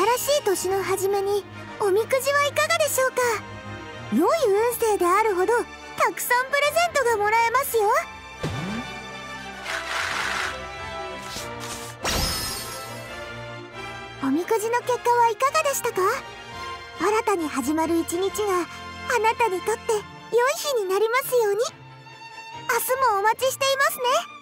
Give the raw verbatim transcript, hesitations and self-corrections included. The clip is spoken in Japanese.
新しい年の初めにおみくじはいかがでしょうか。良い運勢であるほどたくさんプレゼントがもらえますよ。おみくじの結果はいかがでしたか。新たに始まる一日があなたにとって良い日になりますように。明日もお待ちしていますね。